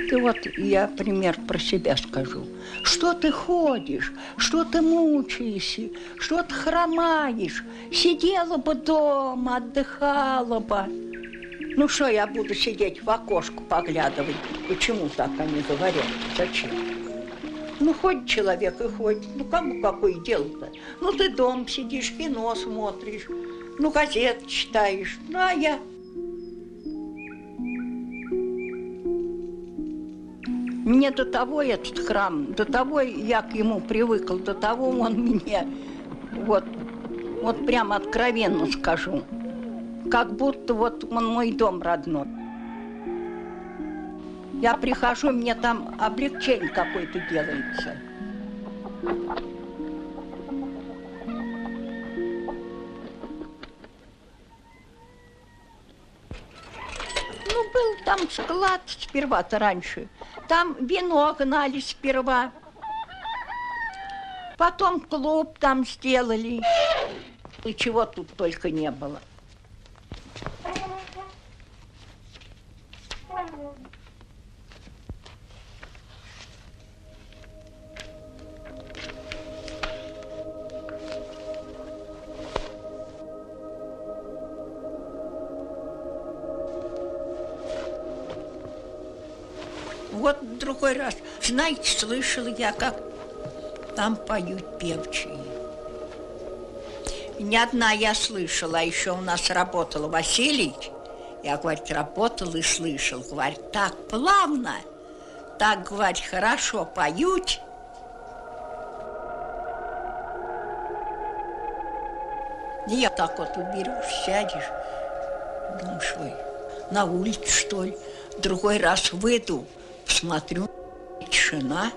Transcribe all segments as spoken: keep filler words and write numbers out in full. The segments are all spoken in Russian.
И вот я пример про себя скажу. Что ты ходишь, что ты мучаешься, что ты хромаешь, сидела бы дома, отдыхала бы. Ну что я буду сидеть в окошко поглядывать? Почему так они говорят? Зачем? Ну, ходит человек и ходит. Ну, кому какое дело-то? Ну, ты дома сидишь, кино смотришь, ну, газеты читаешь. Ну, а я... Мне до того этот храм, до того я к ему привыкла, до того он мне, вот, вот прямо откровенно скажу, как будто вот он мой дом родной. Я прихожу, мне там облегчение какое-то делается. Ну, был там склад сперва-то раньше. Там вино гнали сперва. Потом клуб там сделали. И чего тут только не было. Вот другой раз, знаете, слышала я, как там поют певчие. Не одна я слышала, а еще у нас работал Василий. Я, говорит, работал и слышал. Говорит, так плавно, так, говорит, хорошо поют. И я так вот уберешь, сядешь, думаешь, ой, на улице, что ли? Другой раз выйду, смотрю, тишина.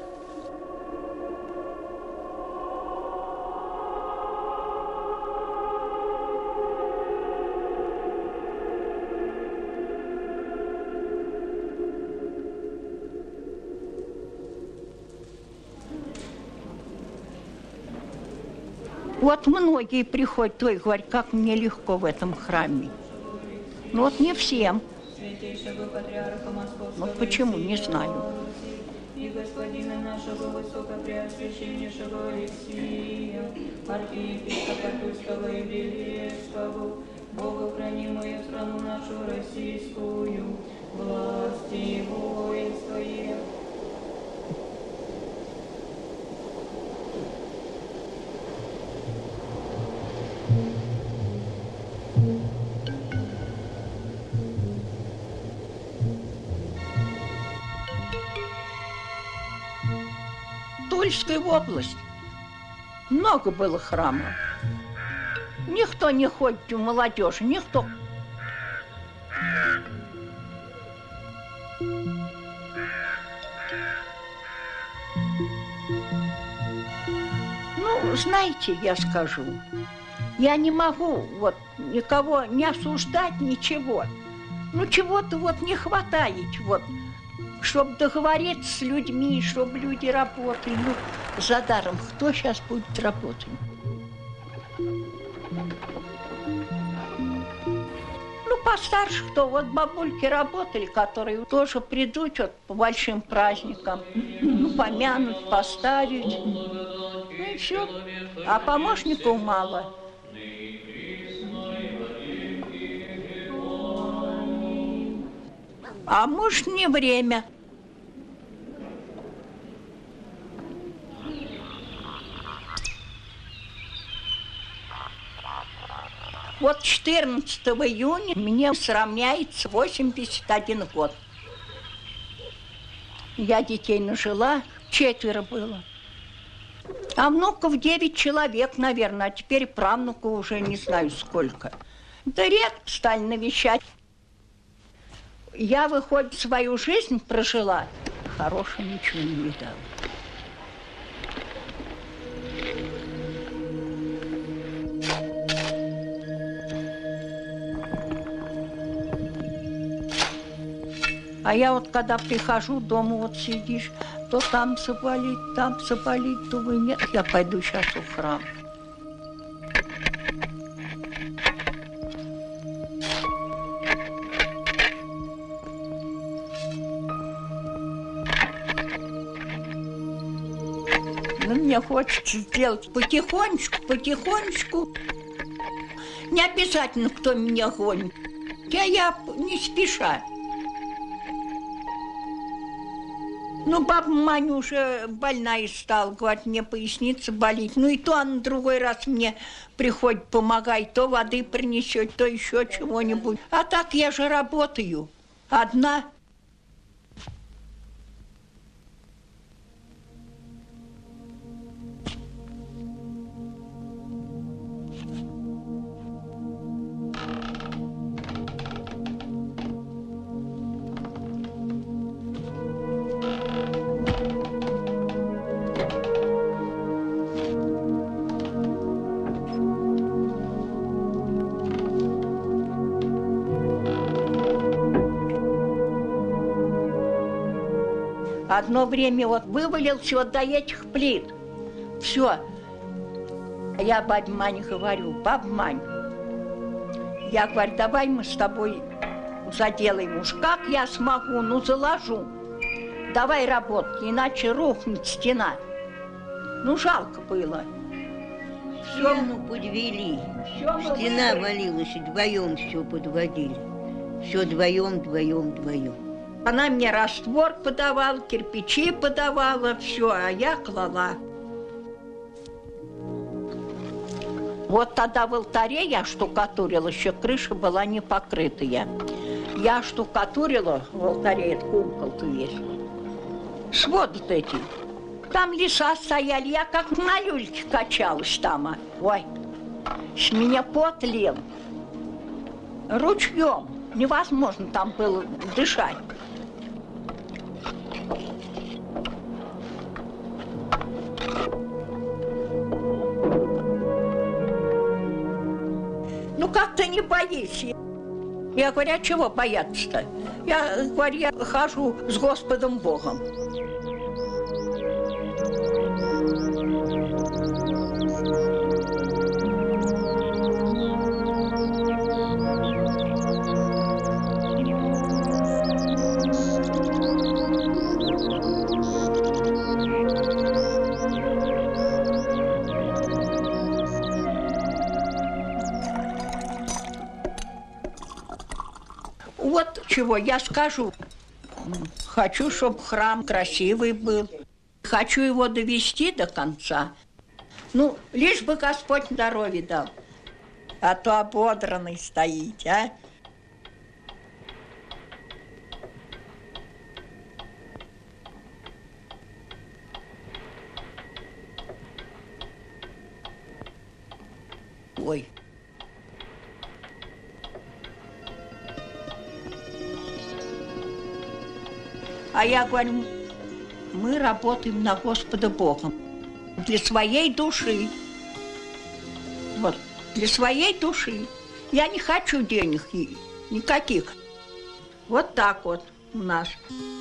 Вот многие приходят, ой, говорят, как мне легко в этом храме. Ну вот не всем. Вот почему, не знаю. И господина нашего высокопреосвященнейшего Алексия, архиепископа Тульского и Белецкого, Бога храни мою страну нашу российскую, власти и воинство их. Тульская область. Много было храмов. Никто не ходит в молодежи, никто. Ну, знаете, я скажу, я не могу вот никого не осуждать, ничего. Ну, чего-то вот не хватает, вот, чтобы договориться с людьми, чтобы люди работали. Ну, за даром кто сейчас будет работать? Ну, постарше кто, вот бабульки работали, которые тоже придут вот по большим праздникам, ну, помянуть, поставить, ну и все. А помощников мало. А может, не время. Вот четырнадцатого июня мне сравняется восемьдесят один год. Я детей нажила, четверо было. А внуков девять человек, наверное, а теперь правнуков уже не знаю сколько. Да редко стали навещать. Я, выходит, свою жизнь прожила, хорошего ничего не видала. А я вот когда прихожу, дома вот сидишь, то там заболит, там заболит, думаю, нет, я пойду сейчас в храм. мне хочется сделать потихонечку, потихонечку. Не обязательно, кто меня гонит. Я, я не спеша. Ну, баба Маня уже больная стала, говорит, мне поясница болит. Ну, и то она другой раз мне приходит, помогает, то воды принесет, то еще чего-нибудь. А так я же работаю одна. Одно время вот вывалился вот до этих плит. Все. Я бабе Мане говорю, баба Мань, я говорю, давай мы с тобой заделаем. Уж как я смогу, ну заложу. Давай работать, иначе рухнет стена. Ну жалко было. Стену подвели. Все Стена валилась, и вдвоем все подводили. Все вдвоем, вдвоем, вдвоем. Она мне раствор подавала, кирпичи подавала, все, а я клала. Вот тогда в алтаре я штукатурила, еще крыша была не покрытая. Я штукатурила в алтаре, эту куколку есть. Своды эти. Там леса стояли, я как на люльке качалась там. А. Ой, с меня пот лил. Ручьем. Невозможно там было дышать. Ну как ты не боишься? Я говорю, а чего бояться-то? Я говорю, я хожу с Господом Богом. Вот чего я скажу. Хочу, чтобы храм красивый был. Хочу его довести до конца. Ну, лишь бы Господь здоровье дал. А то ободранный стоит, а? Ой. А я говорю, мы работаем на Господа Бога. Для своей души. Вот, для своей души. Я не хочу денег никаких. Вот так вот у нас.